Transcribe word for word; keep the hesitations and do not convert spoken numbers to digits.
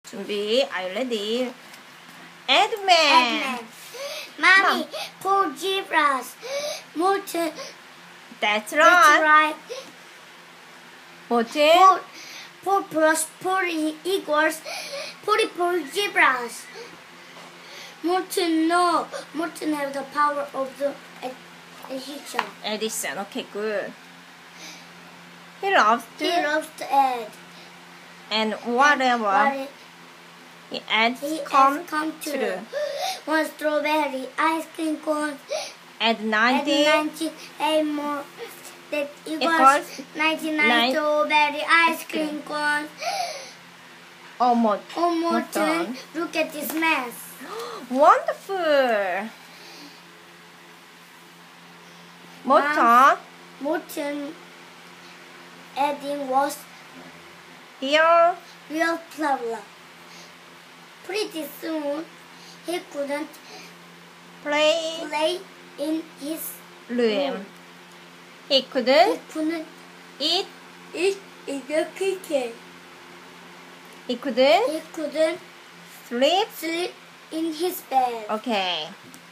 준비. Are you ready? Edman. Mommy, Mom. four zebras. Morton. That's That's right. right. Morton. Four, four plus four equals forty-four zebras. Morton, no. Morton have the power of the addition. Edison. Okay, good. He loves to. He loves to add. And whatever What he adds he come, has come true. true. One strawberry ice cream cone. Add Add ninety. ninety eight more. That equals, Equals ninety-nine nine- strawberry ice cream cones. Almost. Oh, Morton, done. look at this mess. Wonderful. Morton. Morton adding was Here. real problem. Pretty soon, he couldn't Play play in his room. He He couldn't couldn't eat. eat in the kitchen. He couldn't He couldn't sleep. sleep in his bed. Okay.